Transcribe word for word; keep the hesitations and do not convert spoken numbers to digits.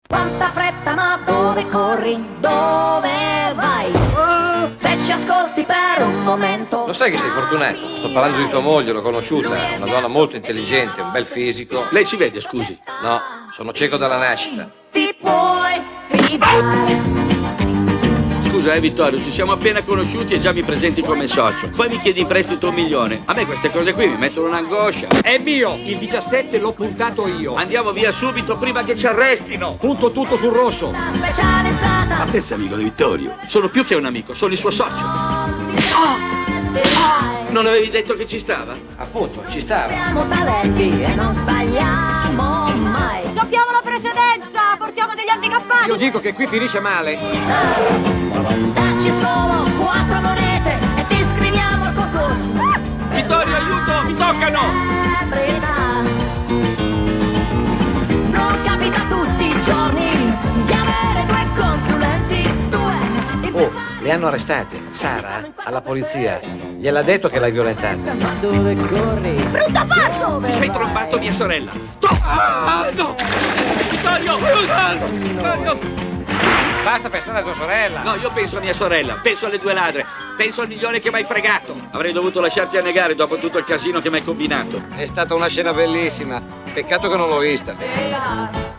Quanta fretta, ma dove corri? Dove vai? Se ci ascolti per un momento. Lo sai che sei fortunato? Sto parlando di tua moglie, l'ho conosciuta, una donna molto intelligente, un bel fisico. Lei ci vede, scusi? No, sono cieco dalla nascita. Ti puoi fidare. Scusa, eh Vittorio, ci siamo appena conosciuti e già mi presenti come socio. Poi mi chiedi in prestito un milione. A me queste cose qui mi mettono un'angoscia. È mio, il diciassette l'ho puntato io. Andiamo via subito prima che ci arrestino. Punto tutto sul rosso. Specializzata. Ma te sei amico di Vittorio? Sono più che un amico, sono il suo socio. Non avevi detto che ci stava? Appunto, ci stava. Abbiamo talenti e non sbagliamo mai. Giochiamo la precedenza, portiamo degli handicappati. Io dico che qui finisce male. Dacci solo quattro monete e ti iscriviamo al concorso. Vittorio, aiuto, mi toccano! Celebrità. Non capita tutti i giorni di avere due consulenti, due. Oh, le hanno arrestate. Sara, alla polizia. Gliel'ha detto che l'hai violentata. Ma dove corri? Brutto porco! Ti sei trombato mia sorella. To- ah, no! Vittorio! Vittorio! Basta pensare a tua sorella. No, io penso a mia sorella, penso alle due ladre, penso al milione che mi hai fregato. Avrei dovuto lasciarti annegare dopo tutto il casino che mi hai combinato. È stata una scena bellissima. Peccato che non l'ho vista.